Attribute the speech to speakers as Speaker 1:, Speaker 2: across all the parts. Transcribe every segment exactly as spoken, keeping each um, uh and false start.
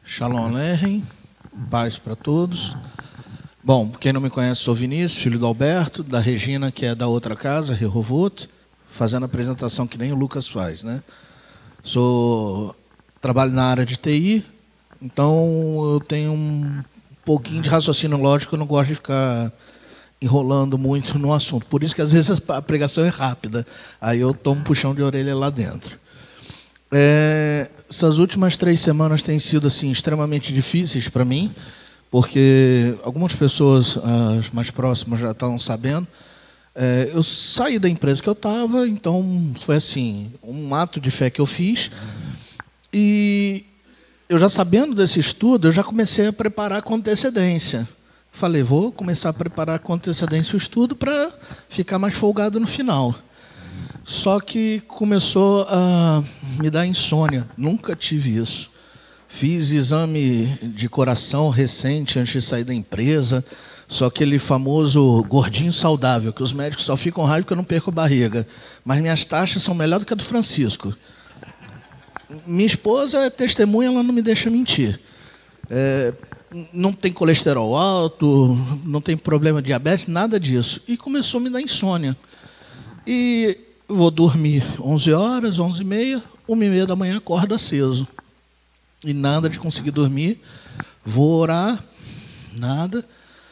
Speaker 1: Shalom Aleichem, paz para todos. Bom, quem não me conhece, sou Vinícius, filho do Alberto, da Regina, que é da outra casa, Rehovot, fazendo a apresentação que nem o Lucas faz, né? Sou, trabalho na área de T I, então eu tenho um pouquinho de raciocínio lógico, eu não gosto de ficar enrolando muito no assunto. Por isso que às vezes a pregação é rápida, aí eu tomo um puxão de orelha lá dentro. É, essas últimas três semanas têm sido assim extremamente difíceis para mim, porque algumas pessoas, as mais próximas, já estão sabendo. É, eu saí da empresa que eu estava, então foi assim um ato de fé que eu fiz. E eu já sabendo desse estudo, eu já comecei a preparar com antecedência. Falei, vou começar a preparar com antecedência o estudo para ficar mais folgado no final. Só que começou a me dar insônia. Nunca tive isso. Fiz exame de coração recente antes de sair da empresa. Só aquele famoso gordinho saudável, que os médicos só ficam raiva porque eu não perco barriga. Mas minhas taxas são melhores do que a do Francisco. Minha esposa é testemunha, ela não me deixa mentir. É, não tem colesterol alto, não tem problema de diabetes, nada disso. E começou a me dar insônia. E vou dormir onze horas, onze e meia, uma e meia da manhã acordo aceso. E nada de conseguir dormir. Vou orar, nada.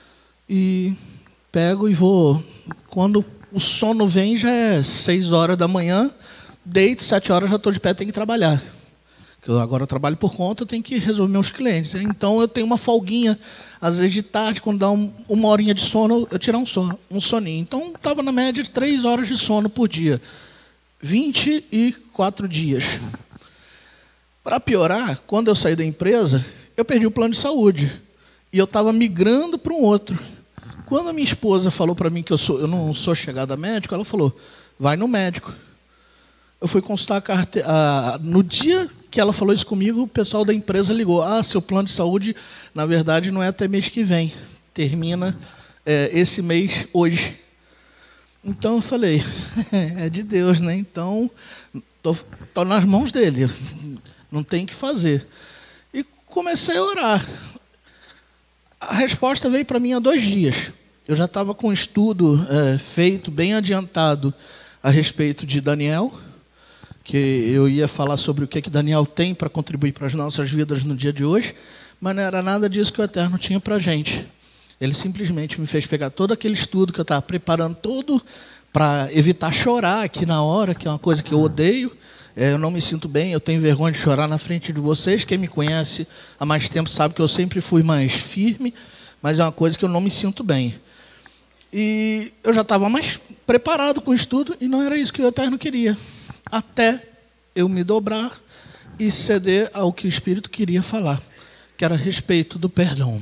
Speaker 1: E pego e vou. Quando o sono vem, já é seis horas da manhã, deito, sete horas já estou de pé, tenho que trabalhar. Eu agora eu trabalho por conta, eu tenho que resolver meus clientes. Então eu tenho uma folguinha, às vezes de tarde, quando dá um, uma horinha de sono, eu tirar um sono, um soninho. Então estava na média de três horas de sono por dia. vinte e quatro dias. Para piorar, quando eu saí da empresa, eu perdi o plano de saúde. E eu estava migrando para um outro. Quando a minha esposa falou para mim que eu, sou, eu não sou chegada a médico, ela falou, vai no médico. Eu fui consultar a carteira. A, no dia que ela falou isso comigo, o pessoal da empresa ligou. Ah, seu plano de saúde, na verdade, não é até mês que vem. Termina é, esse mês hoje. Então eu falei, é de Deus, né? Então, estou nas mãos dele. Não tem o que fazer. E comecei a orar. A resposta veio para mim há dois dias. Eu já estava com um estudo é, feito, bem adiantado, a respeito de Daniel, que eu ia falar sobre o que, que Daniel tem para contribuir para as nossas vidas no dia de hoje, mas não era nada disso que o Eterno tinha para a gente. Ele simplesmente me fez pegar todo aquele estudo que eu estava preparando todo para evitar chorar aqui na hora, que é uma coisa que eu odeio. É, eu não me sinto bem, eu tenho vergonha de chorar na frente de vocês. Quem me conhece há mais tempo sabe que eu sempre fui mais firme, mas é uma coisa que eu não me sinto bem. E eu já estava mais preparado com o estudo e não era isso que o Eterno queria. Até eu me dobrar e ceder ao que o Espírito queria falar, que era a respeito do perdão.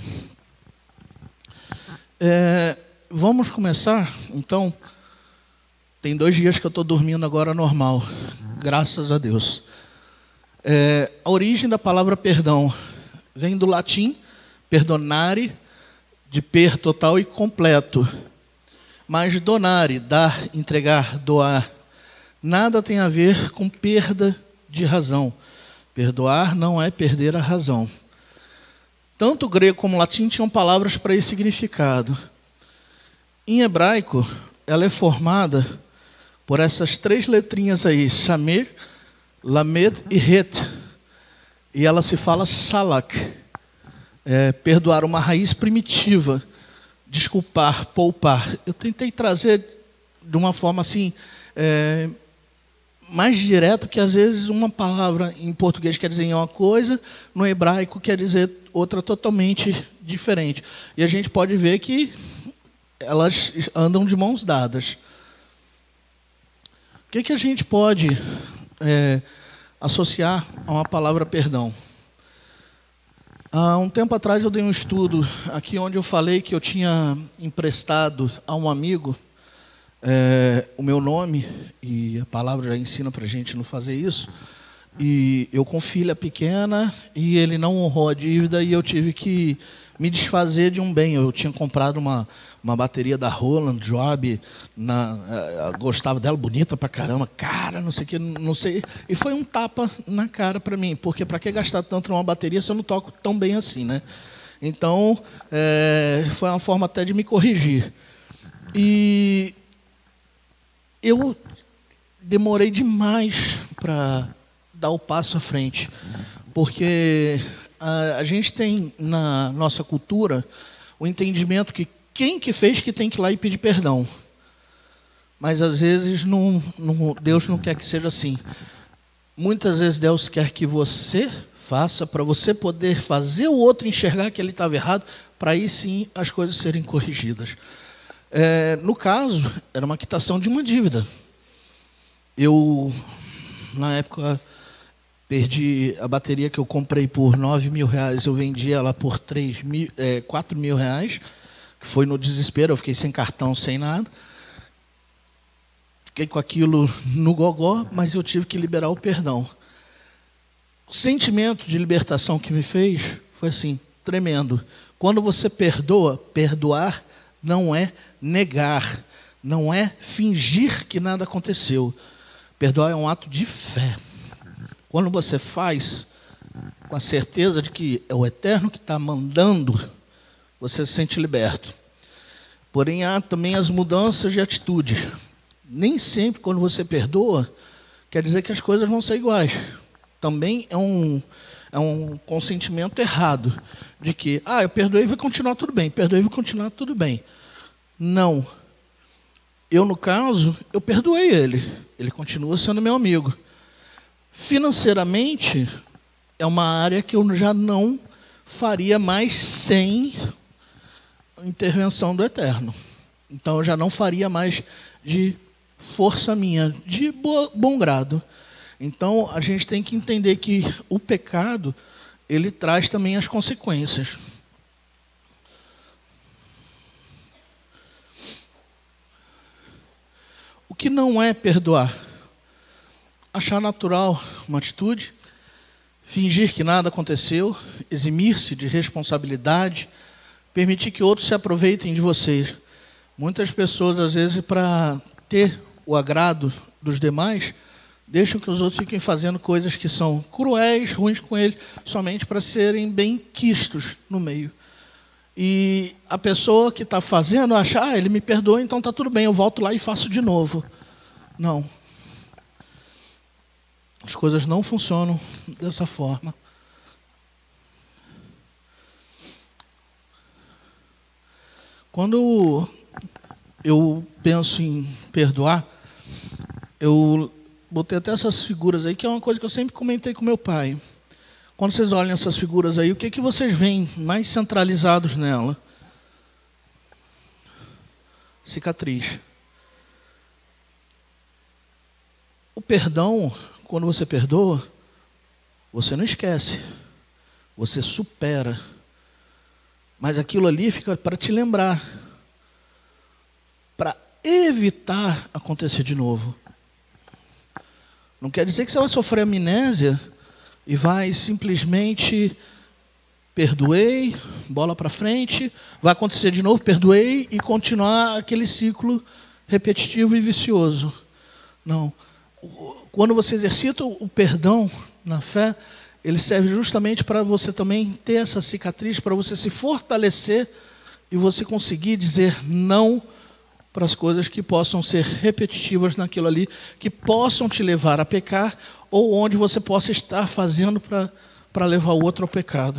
Speaker 1: É, vamos começar, então. Tem dois dias que eu estou dormindo agora normal, graças a Deus. É, a origem da palavra perdão vem do latim perdonare, de per total e completo. Mas donare, dar, entregar, doar, nada tem a ver com perda de razão. Perdoar não é perder a razão. Tanto o grego como o latim tinham palavras para esse significado. Em hebraico, ela é formada por essas três letrinhas aí, Samer, Lamed e Het. E ela se fala salak. É, perdoar, uma raiz primitiva. Desculpar, poupar. Eu tentei trazer de uma forma assim, é, mais direta, porque às vezes uma palavra em português quer dizer uma coisa, no hebraico quer dizer outra totalmente diferente. E a gente pode ver que elas andam de mãos dadas. O que, que a gente pode é, associar a uma palavra perdão? Há um tempo atrás eu dei um estudo aqui onde eu falei que eu tinha emprestado a um amigo é, o meu nome, e a palavra já ensina para a gente não fazer isso, e eu com filha pequena, e ele não honrou a dívida, e eu tive que me desfazer de um bem. Eu tinha comprado uma, uma bateria da Roland Job, na, uh, gostava dela, bonita pra caramba, cara, não sei o que, não sei. E foi um tapa na cara para mim, porque para que gastar tanto numa bateria se eu não toco tão bem assim, né? Então, é, foi uma forma até de me corrigir. E eu demorei demais para dar o passo à frente, porque a, a gente tem na nossa cultura o entendimento que quem que fez que tem que ir lá e pedir perdão. Mas às vezes não, não, Deus não quer que seja assim. Muitas vezes Deus quer que você faça para você poder fazer o outro enxergar que ele estava errado, para aí sim as coisas serem corrigidas. É, no caso, era uma quitação de uma dívida. Eu, na época, perdi a bateria que eu comprei por nove mil reais, eu vendi ela por três mil, é, quatro mil reais, que foi no desespero, eu fiquei sem cartão, sem nada. Fiquei com aquilo no gogó, mas eu tive que liberar o perdão. O sentimento de libertação que me fez foi assim, tremendo. Quando você perdoa, perdoar não é negar, não é fingir que nada aconteceu. Perdoar é um ato de fé. Quando você faz com a certeza de que é o Eterno que está mandando, você se sente liberto. Porém, há também as mudanças de atitude. Nem sempre, quando você perdoa, quer dizer que as coisas vão ser iguais. Também é um, é um consentimento errado de que, ah, eu perdoei e vai continuar tudo bem, perdoei e vai continuar tudo bem. Não. Eu, no caso, eu perdoei ele. Ele continua sendo meu amigo. Financeiramente, é uma área que eu já não faria mais sem intervenção do Eterno. Então, eu já não faria mais de força minha, de boa, bom grado. Então, a gente tem que entender que o pecado, ele traz também as consequências. O que não é perdoar? Achar natural uma atitude, fingir que nada aconteceu, eximir-se de responsabilidade, permitir que outros se aproveitem de vocês. Muitas pessoas, às vezes, para ter o agrado dos demais, deixam que os outros fiquem fazendo coisas que são cruéis, ruins com eles, somente para serem bem quistos no meio. E a pessoa que está fazendo acha, ah, ele me perdoa, então está tudo bem, eu volto lá e faço de novo. Não. As coisas não funcionam dessa forma. Quando eu penso em perdoar, eu botei até essas figuras aí, que é uma coisa que eu sempre comentei com meu pai. Quando vocês olham essas figuras aí, o que, que vocês veem mais centralizados nela? Cicatriz. O perdão, quando você perdoa, você não esquece, você supera. Mas aquilo ali fica para te lembrar, para evitar acontecer de novo. Não quer dizer que você vai sofrer amnésia e vai simplesmente perdoei, bola para frente, vai acontecer de novo, perdoei e continuar aquele ciclo repetitivo e vicioso. Não. Quando você exercita o perdão na fé, ele serve justamente para você também ter essa cicatriz, para você se fortalecer e você conseguir dizer não para as coisas que possam ser repetitivas naquilo ali, que possam te levar a pecar, ou onde você possa estar fazendo para para levar o outro ao pecado.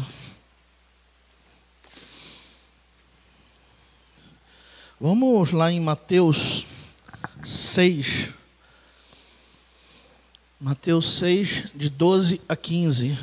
Speaker 1: Vamos lá em Mateus seis. Mateus seis, de doze a quinze.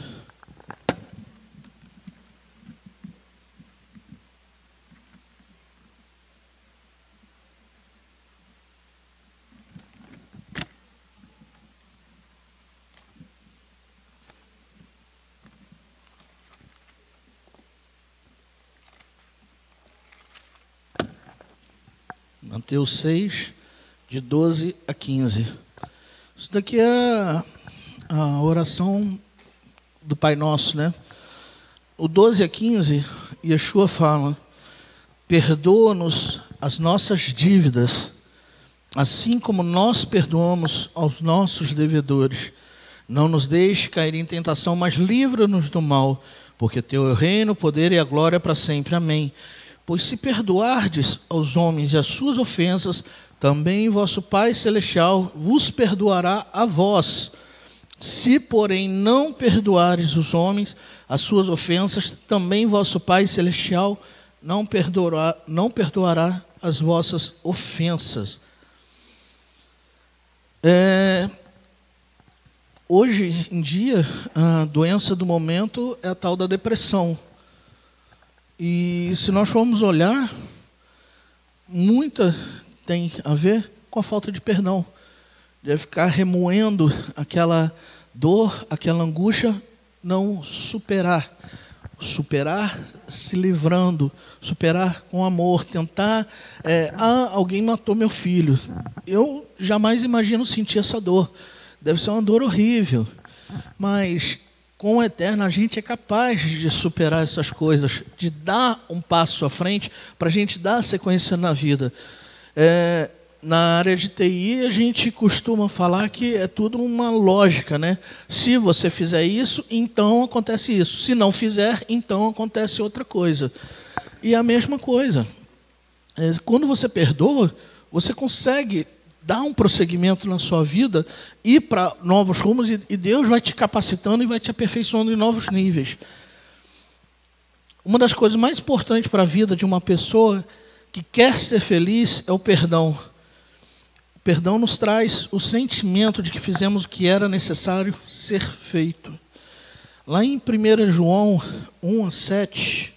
Speaker 1: Mateus seis, de doze a quinze. Isso daqui é a oração do Pai Nosso, né? O doze a quinze Yeshua fala: perdoa-nos as nossas dívidas, assim como nós perdoamos aos nossos devedores. Não nos deixe cair em tentação, mas livra-nos do mal, porque teu é o reino, o poder e a glória para sempre. Amém. Pois se perdoardes aos homens as suas ofensas, também vosso Pai Celestial vos perdoará a vós. Se, porém, não perdoares os homens as suas ofensas, também vosso Pai Celestial não perdoará, não perdoará as vossas ofensas. É, hoje em dia, a doença do momento é a tal da depressão. E se nós formos olhar, muita tem a ver com a falta de perdão. De ficar remoendo aquela dor, aquela angústia, não superar. Superar se livrando, superar com amor, tentar... É, ah, alguém matou meu filho. Eu jamais imagino sentir essa dor. Deve ser uma dor horrível. Mas com o Eterno a gente é capaz de superar essas coisas, de dar um passo à frente para a gente dar sequência na vida. É, na área de T I, a gente costuma falar que é tudo uma lógica, né? Se você fizer isso, então acontece isso. Se não fizer, então acontece outra coisa. E a mesma coisa. É, quando você perdoa, você consegue dar um prosseguimento na sua vida, ir para novos rumos, e, e Deus vai te capacitando e vai te aperfeiçoando em novos níveis. Uma das coisas mais importantes para a vida de uma pessoa que quer ser feliz é o perdão. O perdão nos traz o sentimento de que fizemos o que era necessário ser feito. Lá em primeiro João um a sete...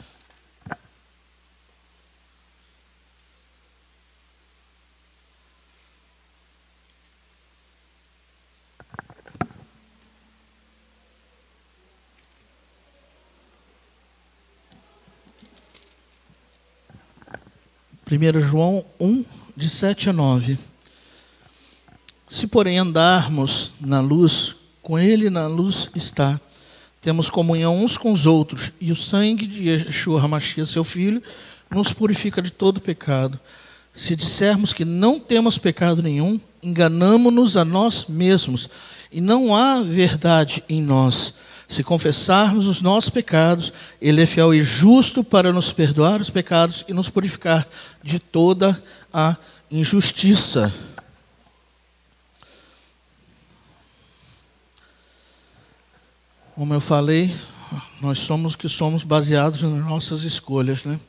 Speaker 1: primeiro João um, de sete a nove. Se, porém, andarmos na luz, com Ele na luz está. Temos comunhão uns com os outros, e o sangue de Yeshua HaMashiach, seu Filho, nos purifica de todo pecado. Se dissermos que não temos pecado nenhum, enganamo-nos a nós mesmos, e não há verdade em nós. Se confessarmos os nossos pecados, Ele é fiel e justo para nos perdoar os pecados e nos purificar de toda a injustiça. Como eu falei, nós somos o que somos baseados nas nossas escolhas, né?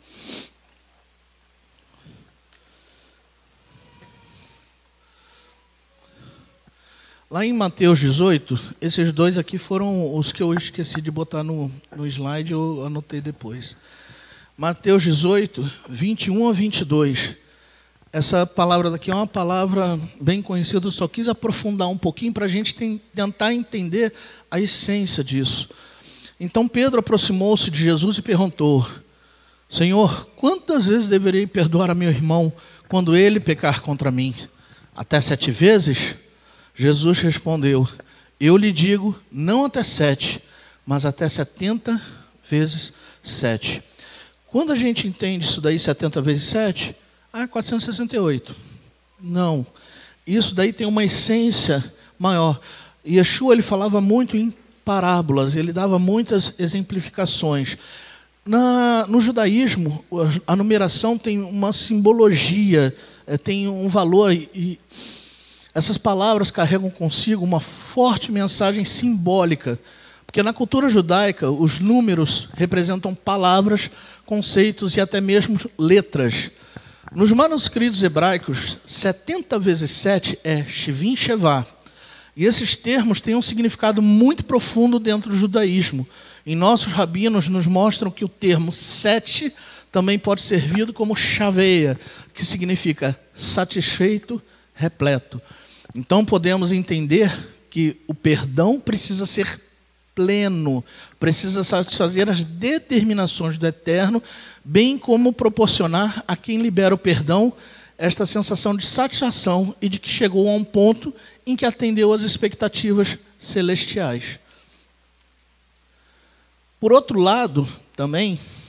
Speaker 1: Lá em Mateus dezoito, esses dois aqui foram os que eu esqueci de botar no, no slide, eu anotei depois. Mateus dezoito, vinte e um a vinte e dois. Essa palavra daqui é uma palavra bem conhecida, eu só quis aprofundar um pouquinho para a gente tem, tentar entender a essência disso. Então Pedro aproximou-se de Jesus e perguntou: Senhor, quantas vezes deverei perdoar a meu irmão quando ele pecar contra mim? Até sete vezes? Jesus respondeu: eu lhe digo, não até sete, mas até setenta vezes sete. Quando a gente entende isso daí, setenta vezes sete, ah, quatrocentos e sessenta e oito. Não. Isso daí tem uma essência maior. Yeshua, ele falava muito em parábolas, ele dava muitas exemplificações. Na, no judaísmo, a numeração tem uma simbologia, tem um valor, e essas palavras carregam consigo uma forte mensagem simbólica, porque na cultura judaica os números representam palavras, conceitos e até mesmo letras. Nos manuscritos hebraicos, setenta vezes sete é Shivim Shevá, e esses termos têm um significado muito profundo dentro do judaísmo. E nossos rabinos nos mostram que o termo sete também pode ser servido como chaveia, que significa satisfeito, repleto. Então podemos entender que o perdão precisa ser pleno, precisa satisfazer as determinações do Eterno, bem como proporcionar a quem libera o perdão esta sensação de satisfação e de que chegou a um ponto em que atendeu às expectativas celestiais. Por outro lado, também,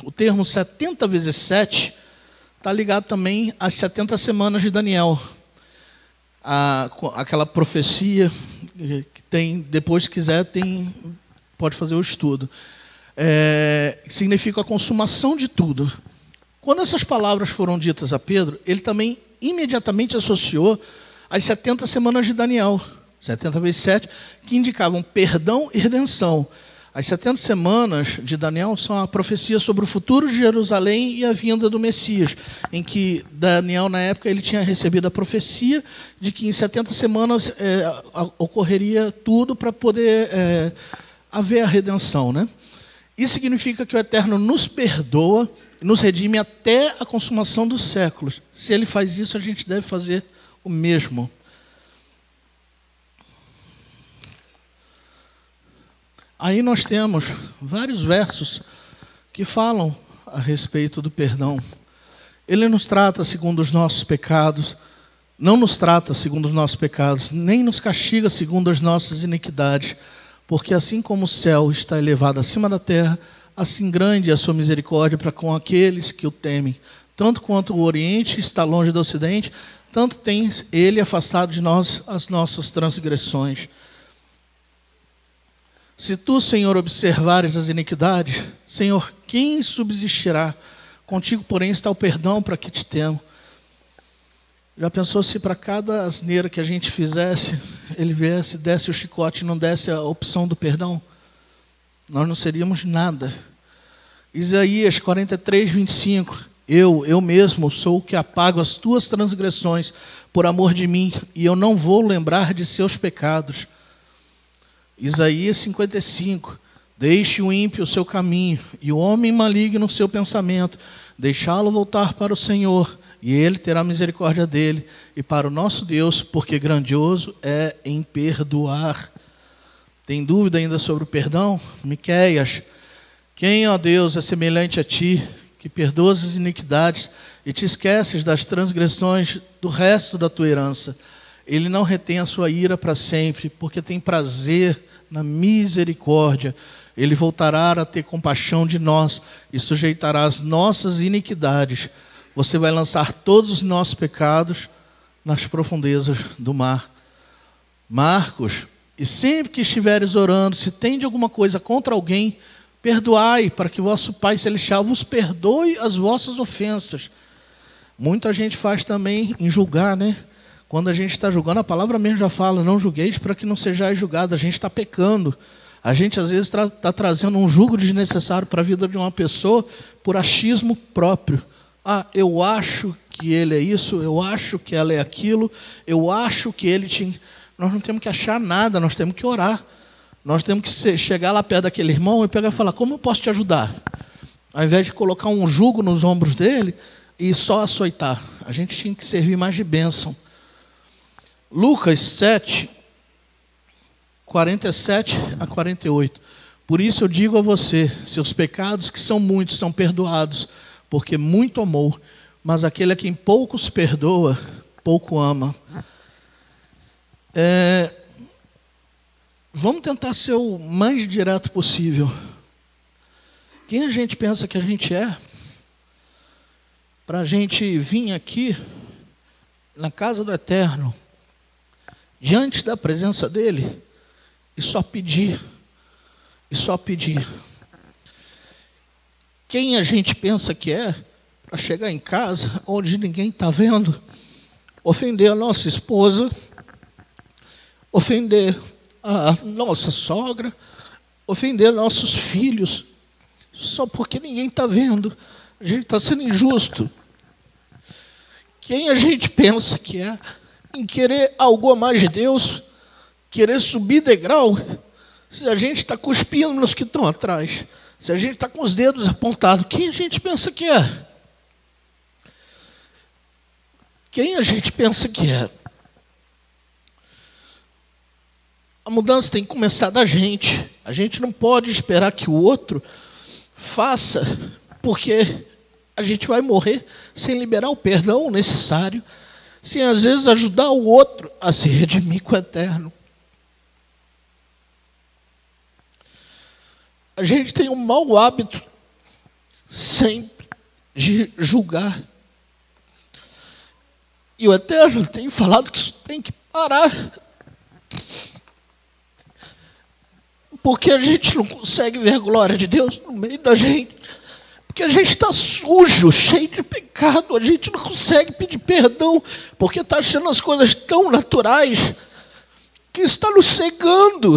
Speaker 1: o termo setenta vezes sete está ligado também às setenta semanas de Daniel. A, aquela profecia que tem, depois, se quiser, tem, pode fazer o estudo. É, significa a consumação de tudo. Quando essas palavras foram ditas a Pedro, ele também imediatamente associou as setenta semanas de Daniel, setenta vezes sete, que indicavam perdão e redenção. As setenta semanas de Daniel são a profecia sobre o futuro de Jerusalém e a vinda do Messias, em que Daniel, na época, ele tinha recebido a profecia de que em setenta semanas é, ocorreria tudo para poder é, haver a redenção, né? Isso significa que o Eterno nos perdoa e nos redime até a consumação dos séculos. Se Ele faz isso, a gente deve fazer o mesmo. Aí nós temos vários versos que falam a respeito do perdão. Ele nos trata segundo os nossos pecados, não nos trata segundo os nossos pecados, nem nos castiga segundo as nossas iniquidades, porque assim como o céu está elevado acima da terra, assim grande é a sua misericórdia para com aqueles que o temem. Tanto quanto o Oriente está longe do Ocidente, tanto tem Ele afastado de nós as nossas transgressões. Se tu, Senhor, observares as iniquidades, Senhor, quem subsistirá? Contigo, porém, está o perdão para que te temo. Já pensou se para cada asneira que a gente fizesse, Ele viesse, desse o chicote e não desse a opção do perdão? Nós não seríamos nada. Isaías quarenta e três, vinte e cinco. Eu, eu mesmo, sou o que apago as tuas transgressões por amor de mim, e eu não vou lembrar de seus pecados. Isaías cinquenta e cinco. Deixe o ímpio o seu caminho, e o homem maligno o seu pensamento. Deixá-lo voltar para o Senhor, e Ele terá misericórdia dele, e para o nosso Deus, porque grandioso é em perdoar. Tem dúvida ainda sobre o perdão? Miqueias. Quem, ó Deus, é semelhante a ti, que perdoas as iniquidades e te esqueces das transgressões do resto da tua herança? Ele não retém a sua ira para sempre, porque tem prazer na misericórdia. Ele voltará a ter compaixão de nós e sujeitará as nossas iniquidades. Você vai lançar todos os nossos pecados nas profundezas do mar. Marcos, e sempre que estiveres orando, se tende alguma coisa contra alguém, perdoai, para que vosso Pai Celestial vos perdoe as vossas ofensas. Muita gente faz também em julgar, né? Quando a gente está julgando, a palavra mesmo já fala, não julgueis para que não sejais julgado. A gente está pecando. A gente, às vezes, está tra- trazendo um jugo desnecessário para a vida de uma pessoa por achismo próprio. Ah, eu acho que ele é isso, eu acho que ela é aquilo, eu acho que ele tinha... Nós não temos que achar nada, nós temos que orar. Nós temos que ser, chegar lá perto daquele irmão e pegar e falar, como eu posso te ajudar? Ao invés de colocar um jugo nos ombros dele e só açoitar. A gente tinha que servir mais de bênção. Lucas sete, quarenta e sete a quarenta e oito. Por isso eu digo a você, seus pecados, que são muitos, são perdoados, porque muito amou, mas aquele a quem pouco se perdoa, pouco ama. É, vamos tentar ser o mais direto possível. Quem a gente pensa que a gente é? Para a gente vir aqui, na casa do Eterno, diante da presença dEle, e só pedir, e só pedir. Quem a gente pensa que é, para chegar em casa, onde ninguém está vendo, ofender a nossa esposa, ofender a nossa sogra, ofender nossos filhos, só porque ninguém está vendo. A gente está sendo injusto. Quem a gente pensa que é, em querer algo a mais de Deus, querer subir degrau, se a gente está cuspindo nos que estão atrás, se a gente está com os dedos apontados, quem a gente pensa que é? Quem a gente pensa que é? A mudança tem que começar da gente. A gente não pode esperar que o outro faça, porque a gente vai morrer sem liberar o perdão necessário, sem às vezes ajudar o outro a se redimir com o Eterno. A gente tem um mau hábito, sempre de julgar. E o Eterno tem falado que isso tem que parar. Porque a gente não consegue ver a glória de Deus no meio da gente. Porque a gente está sujo, cheio de pecado. A gente não consegue pedir perdão. Porque está achando as coisas tão naturais que está nos cegando.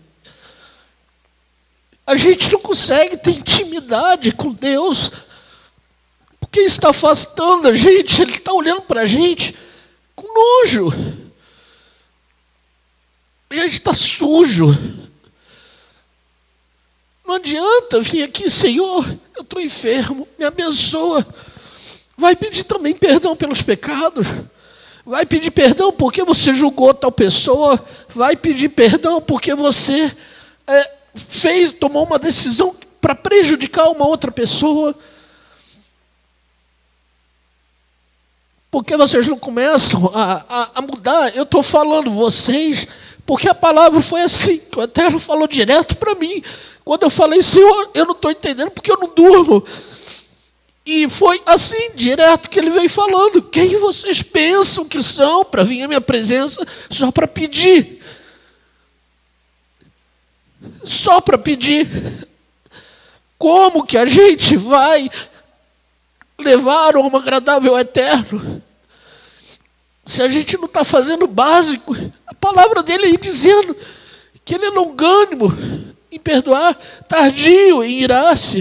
Speaker 1: A gente não consegue ter intimidade com Deus. Porque está afastando a gente. Ele está olhando para a gente com nojo. A gente está sujo. Não adianta vir aqui, Senhor, eu estou enfermo, me abençoa. Vai pedir também perdão pelos pecados. Vai pedir perdão porque você julgou tal pessoa. Vai pedir perdão porque você é, fez, tomou uma decisão para prejudicar uma outra pessoa. Porque vocês não começam a, a, a mudar. Eu estou falando vocês, porque a palavra foi assim, que o Eterno falou direto para mim. Quando eu falei, Senhor, eu não estou entendendo porque eu não durmo. E foi assim, direto, que ele veio falando. Quem vocês pensam que são para vir à minha presença só para pedir? Só para pedir. Como que a gente vai levar uma agradável ao Eterno se a gente não está fazendo o básico? A palavra dele aí dizendo que ele é longânimo em perdoar, tardio em irar-se.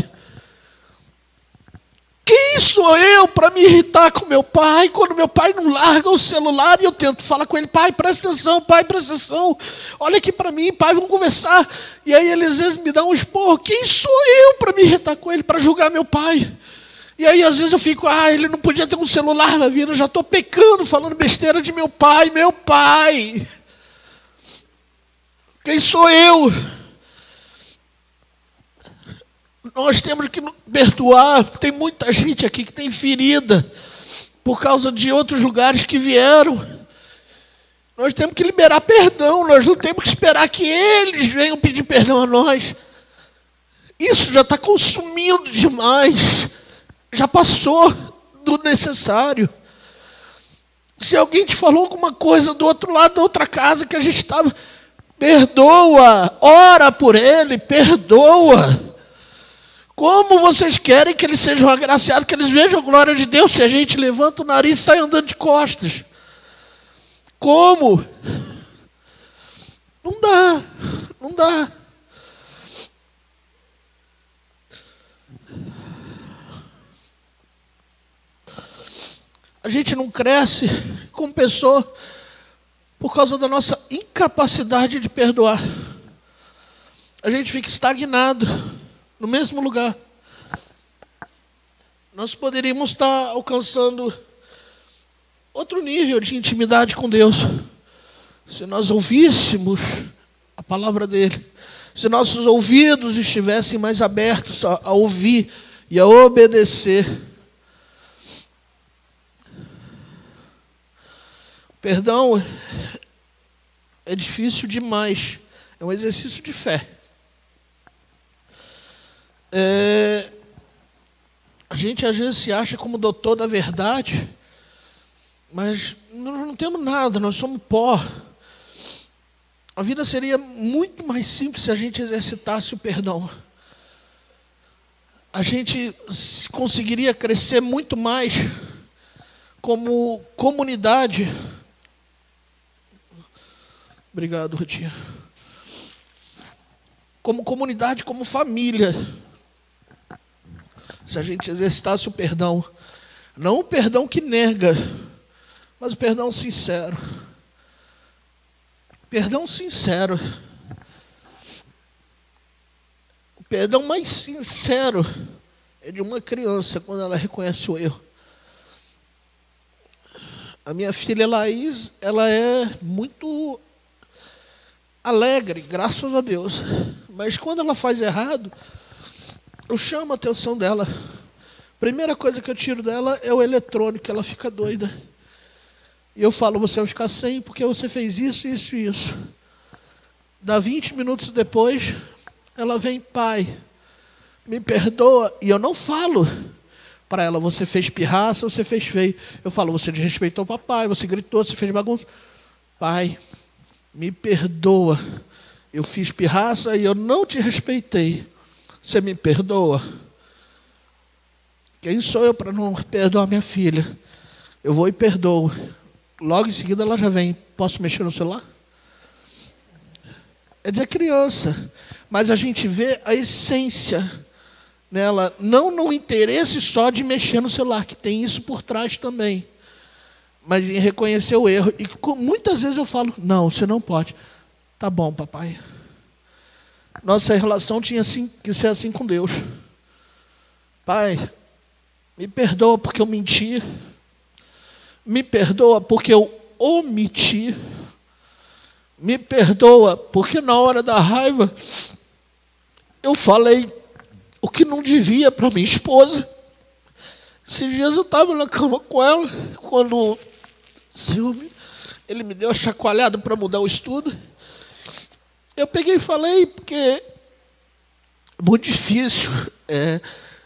Speaker 1: Quem sou eu para me irritar com meu pai quando meu pai não larga o celular e eu tento falar com ele, pai, presta atenção, pai, presta atenção, olha aqui para mim, pai, vamos conversar. E aí ele às vezes me dá um esporro. Quem sou eu para me irritar com ele, para julgar meu pai? E aí às vezes eu fico, ah, ele não podia ter um celular na vida, eu já estou pecando, falando besteira de meu pai, meu pai. Quem sou eu? Nós temos que perdoar. Tem muita gente aqui que tem ferida por causa de outros lugares que vieram. Nós temos que liberar perdão. Nós não temos que esperar que eles venham pedir perdão a nós. Isso já está consumindo demais. Já passou do necessário. Se alguém te falou alguma coisa do outro lado da outra casa que a gente estava, perdoa, ora por ele, perdoa. Como vocês querem que eles sejam agraciados, que eles vejam a glória de Deus, se a gente levanta o nariz e sai andando de costas? Como? Não dá, não dá. A gente não cresce como pessoa por causa da nossa incapacidade de perdoar. A gente fica estagnado no mesmo lugar. Nós poderíamos estar alcançando outro nível de intimidade com Deus se nós ouvíssemos a palavra dele, se nossos ouvidos estivessem mais abertos a, a ouvir e a obedecer. Perdão é difícil demais, é um exercício de fé. É, a gente às vezes se acha como doutor da verdade, mas nós não temos nada, nós somos pó. A vida seria muito mais simples se a gente exercitasse o perdão. A gente conseguiria crescer muito mais como comunidade. Obrigado, Rutinha. Como comunidade, como família. Se a gente exercitasse o perdão, não o perdão que nega, mas o perdão sincero. Perdão sincero. O perdão mais sincero é de uma criança quando ela reconhece o erro. A minha filha Laís, ela é muito alegre, graças a Deus. Mas quando ela faz errado, eu chamo a atenção dela. Primeira coisa que eu tiro dela é o eletrônico, ela fica doida. E eu falo, você vai ficar sem porque você fez isso, isso e isso. Dá vinte minutos depois, ela vem, pai, me perdoa. E eu não falo para ela, você fez pirraça, você fez feio. Eu falo, você desrespeitou o papai, você gritou, você fez bagunça. Pai, me perdoa. Eu fiz pirraça e eu não te respeitei. Você me perdoa? Quem sou eu para não perdoar minha filha? Eu vou e perdoo. Logo em seguida ela já vem. Posso mexer no celular? É de criança. Mas a gente vê a essência nela. Não no interesse só de mexer no celular, que tem isso por trás também. Mas em reconhecer o erro. E muitas vezes eu falo, não, você não pode. Tá bom, papai. Nossa relação tinha assim, que ser assim com Deus. Pai, me perdoa porque eu menti. Me perdoa porque eu omiti. Me perdoa porque na hora da raiva eu falei o que não devia para minha esposa. Esses dias eu estava na cama com ela, quando o Senhor, ele me deu a chacoalhada para mudar o estudo. Eu peguei e falei, porque é muito difícil é,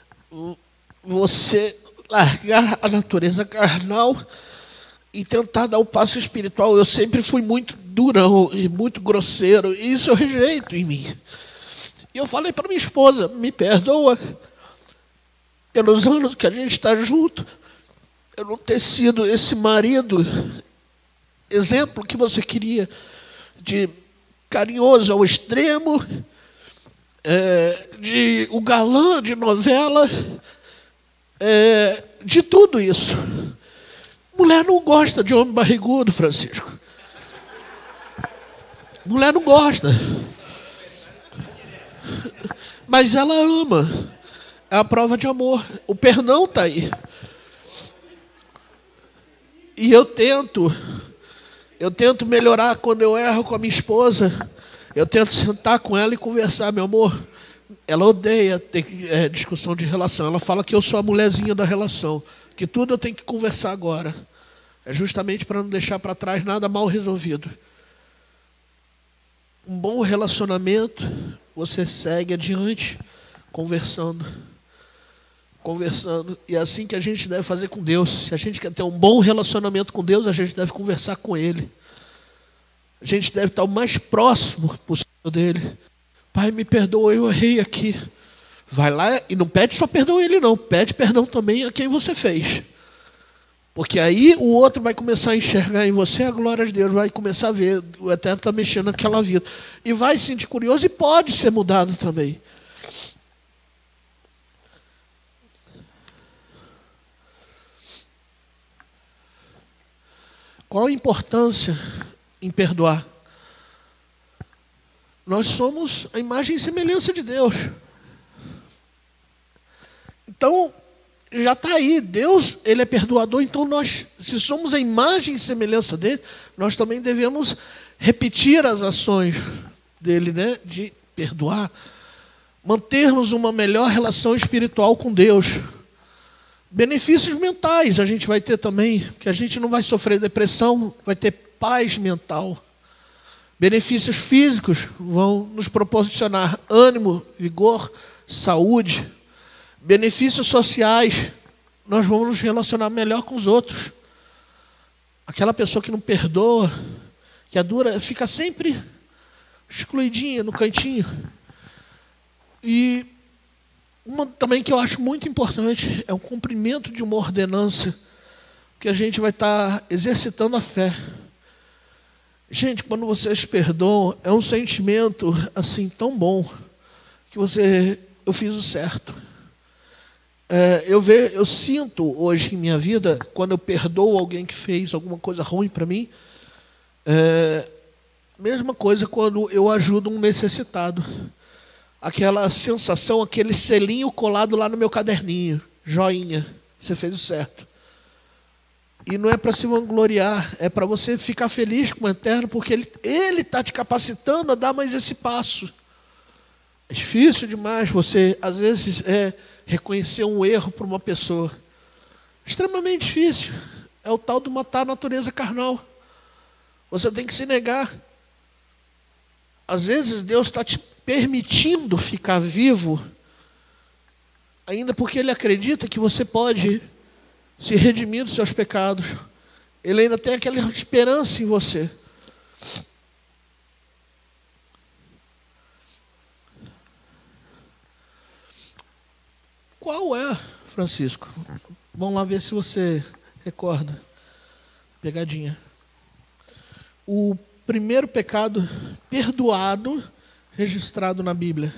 Speaker 1: você largar a natureza carnal e tentar dar um passo espiritual. Eu sempre fui muito durão e muito grosseiro, e isso eu rejeito em mim. E eu falei para minha esposa, me perdoa pelos anos que a gente está junto, eu não ter sido esse marido, exemplo que você queria, de carinhoso ao extremo, é, de o galã de novela, é, de tudo isso. Mulher não gosta de homem barrigudo, Francisco. Mulher não gosta. Mas ela ama. É a prova de amor. O perdão está aí. E eu tento, eu tento melhorar quando eu erro com a minha esposa. Eu tento sentar com ela e conversar, meu amor. Ela odeia ter é, discussão de relação. Ela fala que eu sou a mulherzinha da relação. Que tudo eu tenho que conversar agora. É justamente para não deixar para trás nada mal resolvido. Um bom relacionamento, você segue adiante, conversando. Conversando. E é assim que a gente deve fazer com Deus. Se a gente quer ter um bom relacionamento com Deus, a gente deve conversar com Ele. A gente deve estar o mais próximo possível dele. Pai, me perdoa, eu errei aqui. Vai lá e não pede só perdão a Ele, não. Pede perdão também a quem você fez. Porque aí o outro vai começar a enxergar em você a glória de Deus, vai começar a ver, o Eterno está mexendo naquela vida. E vai se sentir curioso e pode ser mudado também. Qual a importância em perdoar? Nós somos a imagem e semelhança de Deus. Então, já está aí, Deus, Ele é perdoador, então nós, se somos a imagem e semelhança dEle, nós também devemos repetir as ações dEle, né? De perdoar, mantermos uma melhor relação espiritual com Deus. Benefícios mentais a gente vai ter também, que a gente não vai sofrer depressão, vai ter paz mental. Benefícios físicos vão nos proporcionar ânimo, vigor, saúde. Benefícios sociais, nós vamos nos relacionar melhor com os outros. Aquela pessoa que não perdoa, que é dura, fica sempre excluidinha no cantinho. E uma também que eu acho muito importante é o cumprimento de uma ordenança, que a gente vai estar exercitando a fé. Gente, quando vocês perdoam, é um sentimento assim tão bom, que você, eu fiz o certo. É, eu, ve, eu sinto hoje em minha vida, quando eu perdoo alguém que fez alguma coisa ruim para mim, é, mesma coisa quando eu ajudo um necessitado. Aquela sensação, aquele selinho colado lá no meu caderninho, joinha, você fez o certo. E não é para se vangloriar, é para você ficar feliz com o Eterno, porque Ele está te capacitando a dar mais esse passo. É difícil demais você, às vezes, é, reconhecer um erro para uma pessoa. Extremamente difícil. É o tal de matar a natureza carnal. Você tem que se negar. Às vezes Deus está te permitindo ficar vivo ainda porque ele acredita que você pode se redimir dos seus pecados. Ele ainda tem aquela esperança em você. Qual é, Francisco? Vamos lá ver se você recorda. Pegadinha. O primeiro pecado perdoado registrado na Bíblia.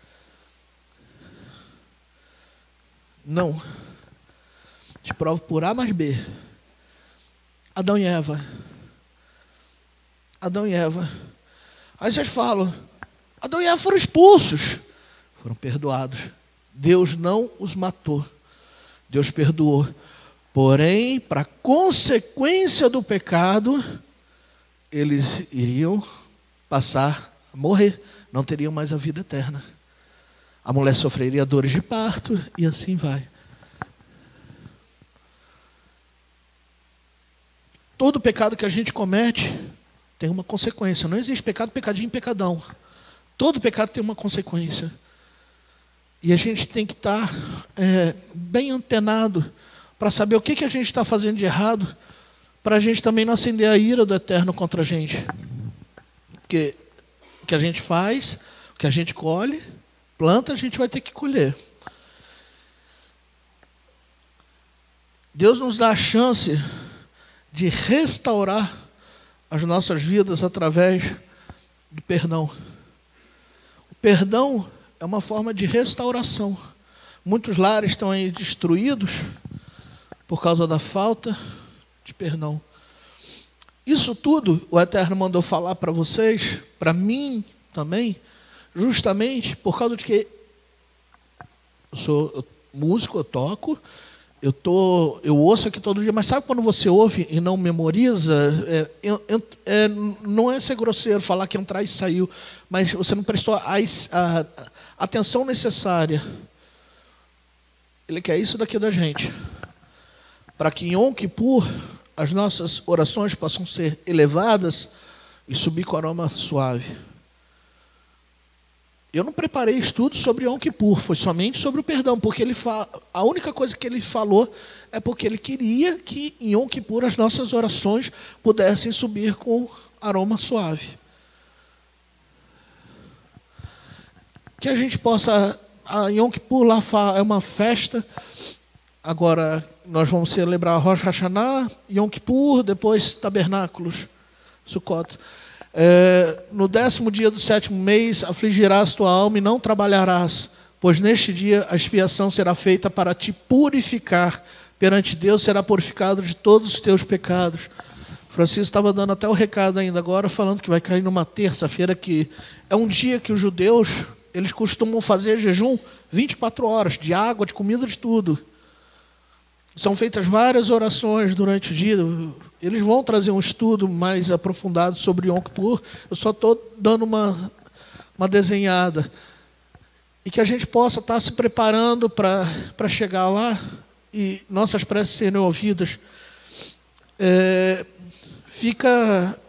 Speaker 1: Não. Te provo por A mais B. Adão e Eva. Adão e Eva. Aí vocês falam, Adão e Eva foram expulsos. Foram perdoados. Deus não os matou. Deus perdoou. Porém, para consequência do pecado, eles iriam passar a morrer. Não teriam mais a vida eterna. A mulher sofreria dores de parto e assim vai. Todo pecado que a gente comete tem uma consequência. Não existe pecado, pecadinho, pecadão. Todo pecado tem uma consequência. E a gente tem que estar é, bem antenado para saber o que, que a gente está fazendo de errado, para a gente também não acender a ira do Eterno contra a gente. Porque o que a gente faz, o que a gente colhe, planta, a gente vai ter que colher. Deus nos dá a chance de restaurar as nossas vidas através do perdão. O perdão é uma forma de restauração. Muitos lares estão aí destruídos por causa da falta de perdão. Isso tudo o Eterno mandou falar para vocês, para mim também, justamente por causa de que eu sou músico, eu toco, eu, tô, eu ouço aqui todo dia, mas sabe quando você ouve e não memoriza? É, é, é, não é ser grosseiro, falar que entrar e saiu, mas você não prestou a, a, a atenção necessária. Ele quer isso daqui da gente. Para que em Yom Kippur as nossas orações possam ser elevadas e subir com aroma suave. Eu não preparei estudos sobre Yom Kippur, foi somente sobre o perdão, porque ele fa... a única coisa que ele falou é porque ele queria que em Yom Kippur as nossas orações pudessem subir com aroma suave. Que a gente possa... A Yom Kippur lá é uma festa. Agora nós vamos celebrar Rosh Hashanah, Yom Kippur, depois Tabernáculos, Sukkot. É, no décimo dia do sétimo mês, afligirás tua alma e não trabalharás, pois neste dia a expiação será feita para te purificar. Perante Deus será purificado de todos os teus pecados. Francisco estava dando até o recado ainda agora, falando que vai cair numa terça-feira, que é um dia que os judeus, eles costumam fazer jejum vinte e quatro horas, de água, de comida, de tudo. São feitas várias orações durante o dia. Eles vão trazer um estudo mais aprofundado sobre Yom Kippur. Eu só estou dando uma, uma desenhada. E que a gente possa estar se preparando para para chegar lá e nossas preces serem ouvidas. É, fica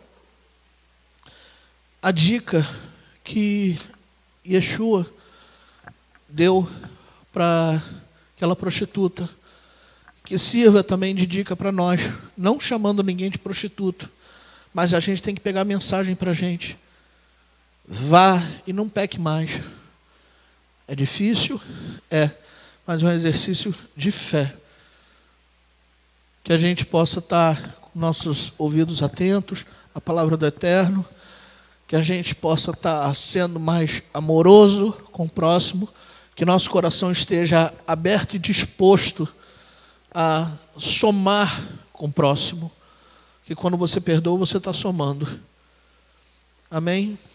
Speaker 1: a dica que Yeshua deu para aquela prostituta, que sirva também de dica para nós, não chamando ninguém de prostituto, mas a gente tem que pegar a mensagem para a gente. Vá e não peque mais. É difícil? É, mas é um exercício de fé. Que a gente possa estar com nossos ouvidos atentos à palavra do Eterno, que a gente possa estar sendo mais amoroso com o próximo, que nosso coração esteja aberto e disposto a somar com o próximo, que quando você perdoa, você está somando. Amém?